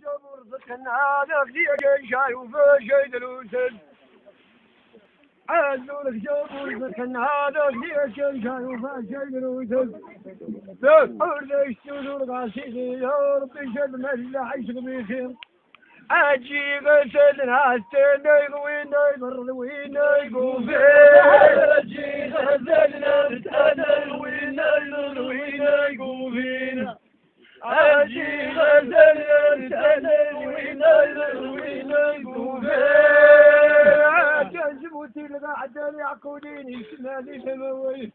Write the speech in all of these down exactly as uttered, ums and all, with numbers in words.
الجمهور كان هذا خديك شاي وفاشي دلوسن عزول الجمهور كان هذا خديك شاي وفاشي دلوسن أرد الشجور غاسيدي يا ربي شد ملا عيش بخير أجي غسل الناس تني وين يبرد وين يقوم أجي غسل الناس تني وين يبرد وين يقوم فينا أجي غسل الناس تني وين يبرد وين يقوم فينا جزمتي القعدة يعقوليني شمالي ثموي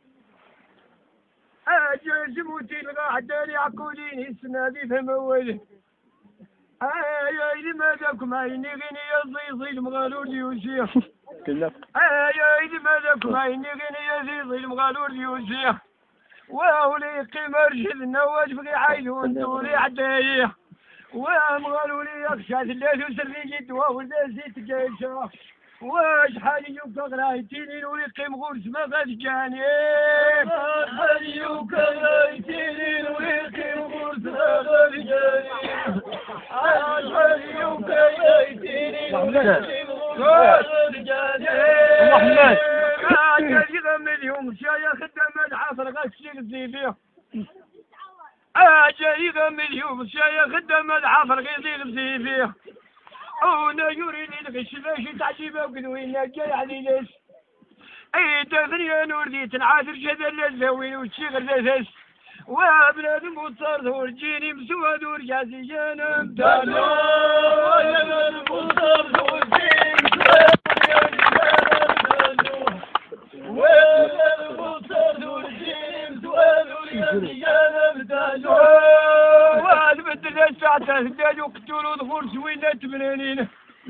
جزمتي القعدة يعقوليني شمالي ثموي يا إلي ماذاكم عيني غني يزيزي المغالور ديوسيخ يا إلي ماذاكم عيني غني يزيزي المغالور ديوسيخ وأولي قيمة رشد النواج بغي عايدون دوري عدايخ ومغالوري يخشى ثلاث وسرني جد وولدازي تقايشة واش حالي يوكا غرايتيني نوري قيم غورس ما غاد جاني حالي يوكا غرايتيني نوري قيم غورس ما غاد جاني حالي يوكا غرايتيني نوري قيم غورس ما غاد جاني محمد كاجي غمليهم شايا خدام العصر غاشي غزيفيه اجي غمليهم شايا خدام العصر غيزي غزيفيه أنا يريد الغش باش تعجيبه وقنوينا جاي علي ليش أي دفني نور دي تنعاثر جدل الزوين وتشيغل لثس وابناد مضطر ثور جيني مسوى دور جازي جانا مدانو وابناد مضطر ثور جيني مسوى دور جازي جانا مدانو وابناد مضطر ثور جيني مسوى دور جازي جانا مدانو وابناد الساعة هداد وقتلوا ظهور سوينات بنانين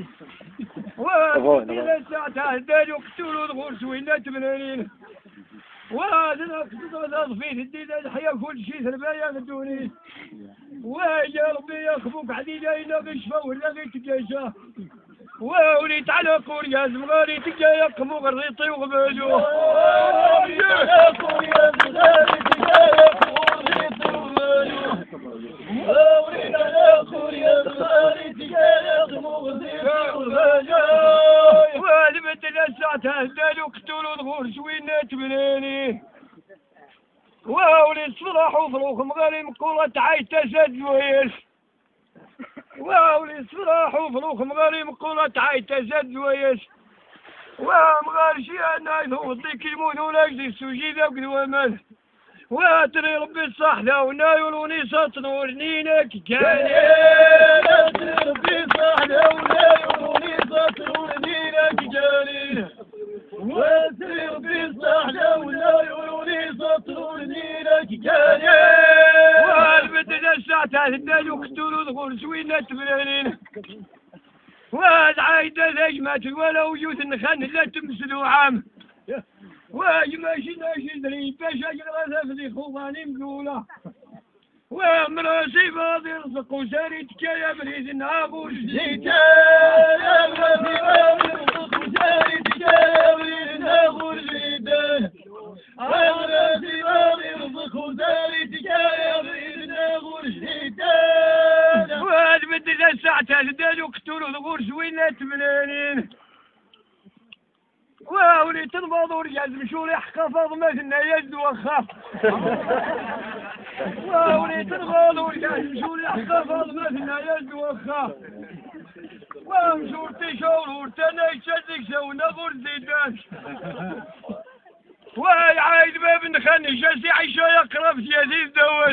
وابناد الساعة هداد وقتلوا ظهور سوينات بنانين وهذا نقصد الأضفيت الدين الحياة كل شيء ثربايا غدوني ويا ربي يخفوك عديدة إلا غشفة ولا غيتكاشا ووليت على قوريا زمغاري تكايا قمو غريطي وغبالو على قوريا زمغاري تكايا قمو غريطي وغبالو ووليت على قوريا زمغاري تكايا قمو غريطي وغبالو وهذا بدل الساعة هدالو قتلوا ظهور سوينات بناني ووليت صلاح وفروخ مغاري مقولة عايتة ساد زويس ووليت صلاح وفروخ مغاري مقولة عايتة ساد زويس ومغاري شي انا يثوض ديك يمون ولا يجدي السوجي ذاك دوامات واتري ربي الصحة ونايولوني سطنور نينك كاني واتري ربي الصحة ونايولوني سطنور نينك كاني واتري ربي الصحة ونايولوني سطنور نينك كاني والبدل الساعة هدال وقتلوا ظهور سوينات بنانين وهاد عايدة ذجمات ولو يوث نخان لا تمسلوا عام واي ماشي ماشي دري باش اجرى ذي خواني مقولة ومراسي فاضي رزق وساري تكايا بريد نابو جديد يا مراسي فاضي رزق وساري تكايا بريد نابو جديد يا مراسي فاضي رزق وساري تكايا بريد نابو جديد وهاد بدل الساعة هدال وقتلوا ظهور سوينات بنانين وولي تنبض ورجال مشوري حقفض مثلنا يد وخاف وولي تنبض ورجال مشوري حقفض مثلنا يد وخاف ومشور تشور ورتنا يشدك سونا غور زيدان واي عايد باب نخني جالسي عيشة يقرب يزيد دوس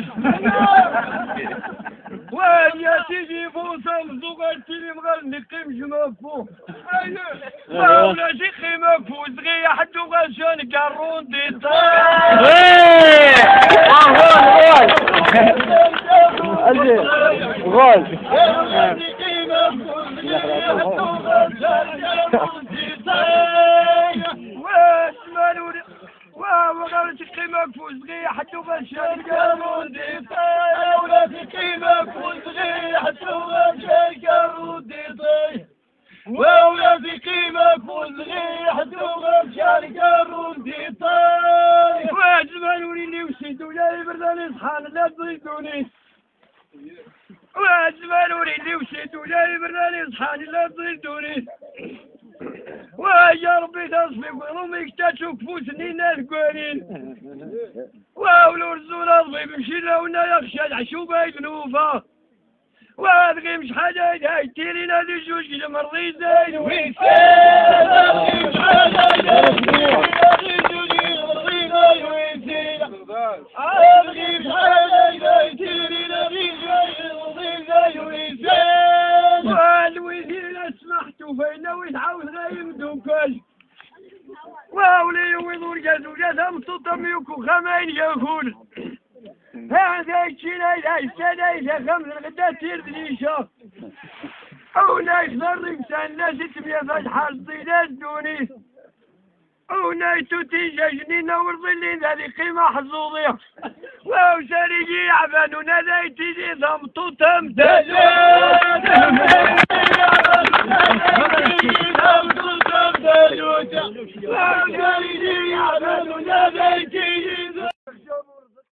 واي يا سيدي فوصة مزوغاتيني مغال نقيم جماكو ولا شي قيمك فوز غير حد وغاشان كارون دي طاق غول غول قيمك فوز غير حد وغاشان كارون دي طاق واسمالوني وغالت قيمك فوز غير حد وغاشان كارون دي طاق ولا قيمك فوز غير حد وغاشان كارون دي طاق ولا في قيمة كل غير حدوغة شاركة روندي طايح واجمالوني اللي وسيدو يا برداني صحان لا تزيدوني واجمالوني وادي وسيد ولاي براني صحاني لا تضيدوني ويا ربي تصفي وضمك تشوف فوسني ناس قوانين واولو رزول اضفي بمشي لونا يخشى العشوبة يذنوفا وادغي مش حاجة هاي تيري نادي جوج كي مرضي زين وين فإنه يتعاوز غايم دوكال واولي يوضور جازو جازا مطوطم يوكو خمين يكون هذا الشينا إذا استدى إذا خمس الغدا تير دليشا أو نايش ضرق سان لا ستمية فتحة الصيدات دوني أو نايتو تيجا جنين ورظلين هذه قيمة حظوظية واو ساريجي عفان ونادي تيجي ضمطوطم تجو